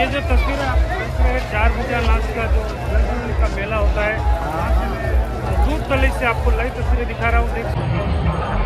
जो तस्वीर आप देख रहे हैं, 4 भुजा नाच का जो का मेला होता है, दूध तले से आपको लाइव तस्वीरें दिखा रहा हूँ, देख सकते हैं।